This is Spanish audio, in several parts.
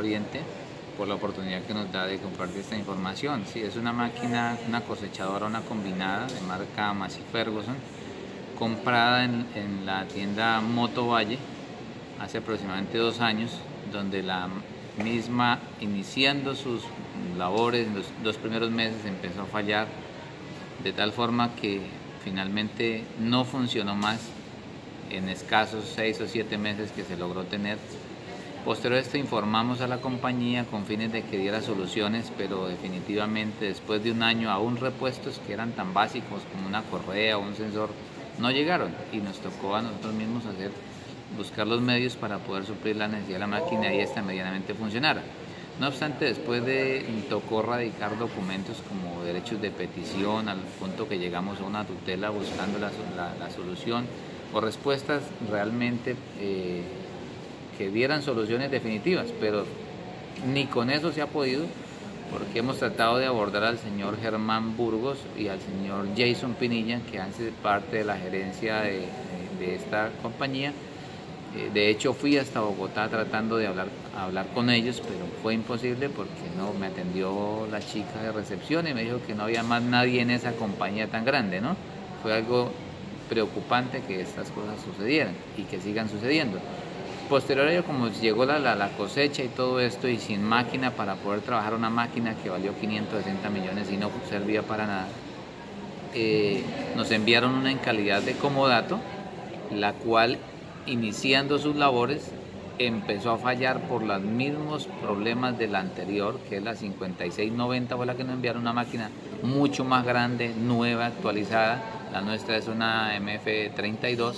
Oriente, por la oportunidad que nos da de compartir esta información. Sí, es una máquina, una cosechadora, una combinada de marca Massey Ferguson, comprada en la tienda Moto Valle hace aproximadamente 2 años, donde la misma, iniciando sus labores en los 2 primeros meses, empezó a fallar de tal forma que finalmente no funcionó más en escasos 6 o 7 meses que se logró tener. Posterior a esto informamos a la compañía con fines de que diera soluciones, pero definitivamente después de 1 año aún repuestos que eran tan básicos como una correa o un sensor no llegaron, y nos tocó a nosotros mismos buscar los medios para poder suplir la necesidad de la máquina y esta medianamente funcionara. No obstante, después tocó radicar documentos como derechos de petición, al punto que llegamos a una tutela buscando la solución o respuestas realmente que dieran soluciones definitivas, pero ni con eso se ha podido, porque hemos tratado de abordar al señor Germán Burgos y al señor Jason Pinilla, que hacen parte de la gerencia de esta compañía. De hecho, fui hasta Bogotá tratando de hablar con ellos, pero fue imposible porque no me atendió la chica de recepción y me dijo que no había más nadie en esa compañía tan grande, ¿no? Fue algo preocupante que estas cosas sucedieran y que sigan sucediendo. Posterior a ello, como llegó la cosecha y todo esto, y sin máquina para poder trabajar, una máquina que valió 560 millones y no servía para nada, nos enviaron una en calidad de comodato, la cual, iniciando sus labores, empezó a fallar por los mismos problemas de la anterior, que es la 5690, fue la que nos enviaron, una máquina mucho más grande, nueva, actualizada. La nuestra es una MF32,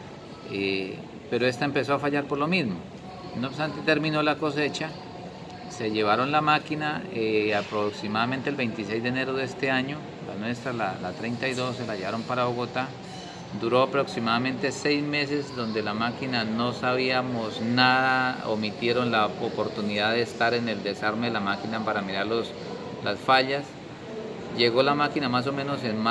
pero esta empezó a fallar por lo mismo. No obstante, terminó la cosecha, se llevaron la máquina aproximadamente el 26 de enero de este año, la nuestra, la 32, se la llevaron para Bogotá. Duró aproximadamente 6 meses, donde la máquina no sabíamos nada, omitieron la oportunidad de estar en el desarme de la máquina para mirar las fallas. Llegó la máquina más o menos en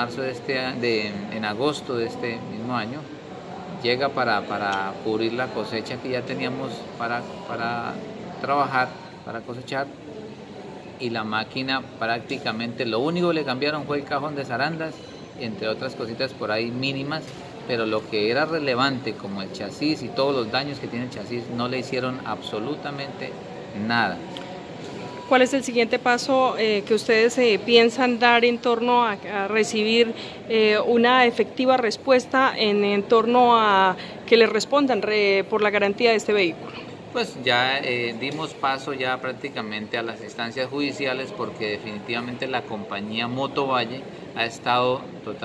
en agosto de este mismo año. Llega para cubrir la cosecha que ya teníamos para trabajar, para cosechar, y la máquina prácticamente lo único que le cambiaron fue el cajón de zarandas, entre otras cositas por ahí mínimas, pero lo que era relevante, como el chasis y todos los daños que tiene el chasis, no le hicieron absolutamente nada. ¿Cuál es el siguiente paso que ustedes piensan dar en torno a recibir una efectiva respuesta en torno a que les respondan por la garantía de este vehículo? Pues ya dimos paso ya prácticamente a las instancias judiciales, porque definitivamente la compañía Moto Valle ha estado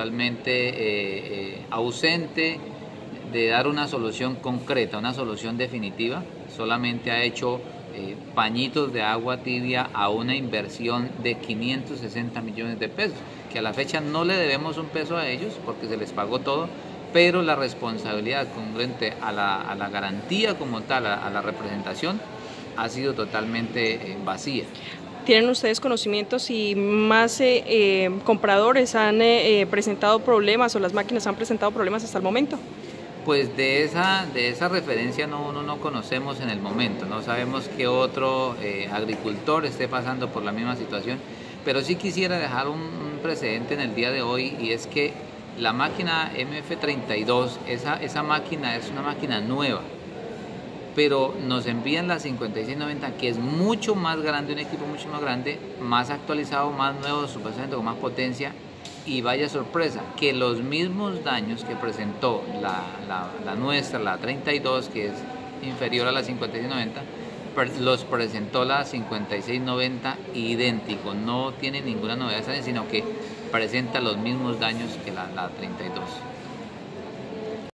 totalmente ausente de dar una solución concreta, una solución definitiva. Solamente ha hecho pañitos de agua tibia a una inversión de 560 millones de pesos, que a la fecha no le debemos un peso a ellos porque se les pagó todo, pero la responsabilidad congruente a la garantía como tal, a la representación, ha sido totalmente vacía. ¿Tienen ustedes conocimientos si más compradores han presentado problemas o las máquinas han presentado problemas hasta el momento? Pues de esa referencia no conocemos en el momento, no sabemos que otro agricultor esté pasando por la misma situación, pero sí quisiera dejar un precedente en el día de hoy, y es que la máquina MF32, esa máquina es una máquina nueva, pero nos envían la 5690, que es mucho más grande, un equipo mucho más grande, más actualizado, más nuevo, supuestamente con más potencia, y vaya sorpresa, que los mismos daños que presentó la nuestra, la 32, que es inferior a la 5690, los presentó la 5690 idéntico, no tiene ninguna novedad, sino que presenta los mismos daños que la 32.